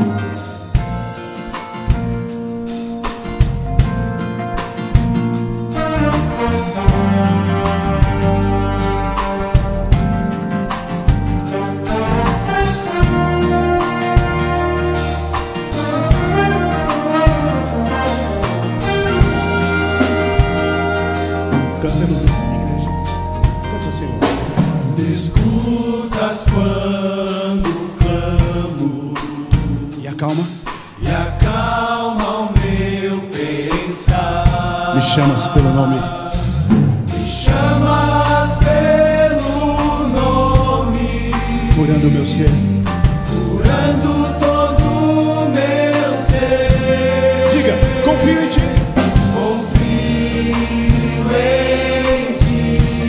Cantemos, igreja. Cante ao Senhor. Me escutas quando clamo E acalma. e acalma o meu pensar. Me chamas pelo nome. Me chamas pelo nome, Curando o meu ser. curando todo o meu ser. Diga, confio em ti. Confio em ti.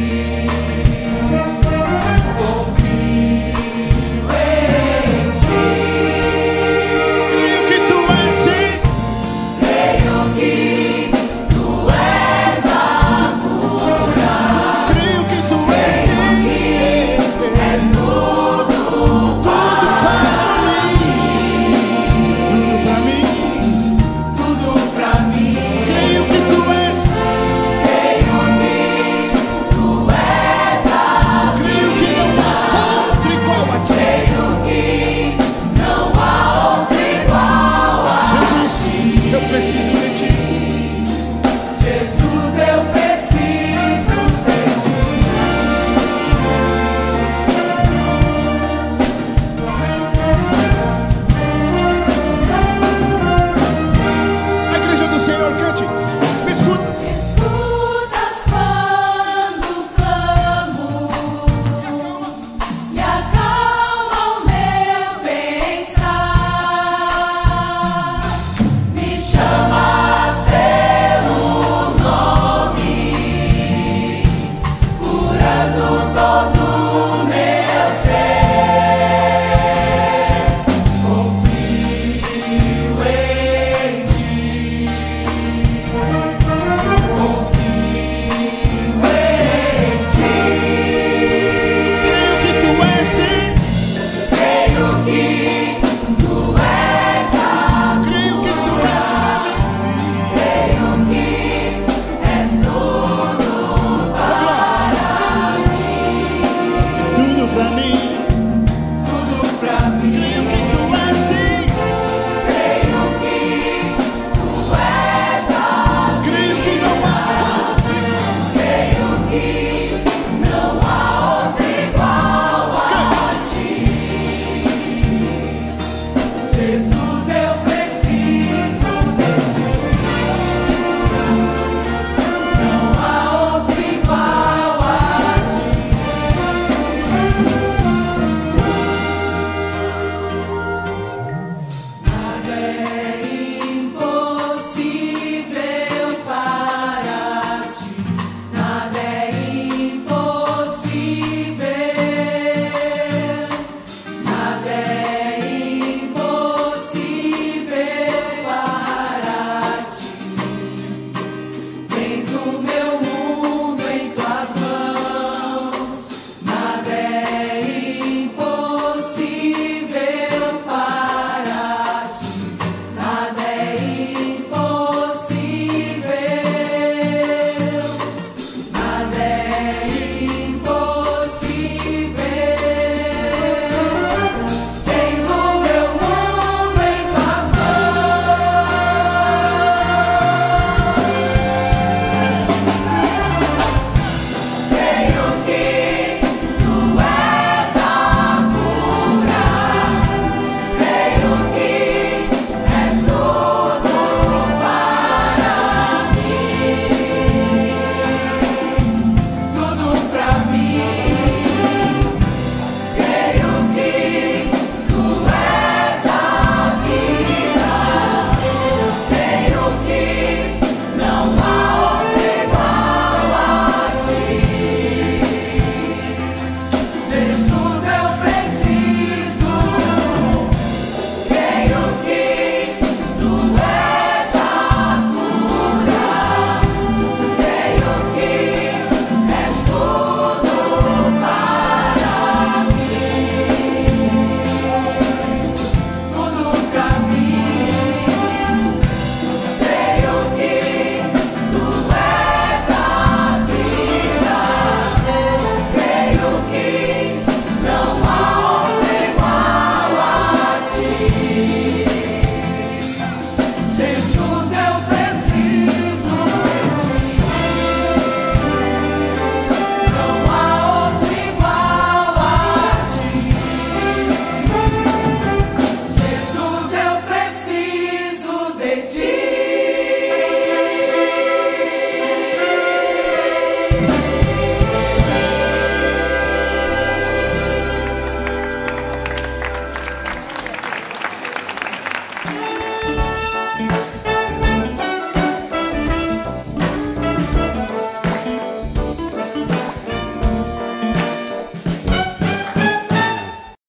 Confio em ti. Creio que tu és sim. Creio que tu és a cura. Creio que tu és sim. És tudo Tudo para mim. Tudo para mim. tudo pra mim. Creio que tu és. Creio que tu és a Creio que não há outro igual a ti. Creio que não há outro igual a Jesus, eu preciso de ti. Jesus, eu preciso de ti. A igreja do Senhor, cante. Me escuta. Escutas quando clamo e acalma o meu pensar. Me chamas pelo nome, curando todo o meu ser. Confio em ti. Creio que tu és sim. Creio que tu és a Creio que tu és para mim. Creio que és tudo Tudo para mim. tudo pra mim. Creio que tu és sim. Creio que tu és a Creio que não há outro igual. Creio que não há outro igual a ti. Jesus, eu preciso de ti. Não há outro igual a ti. Nada é impossível para ti. Nada é impossível. Nada é impossível Aleluia.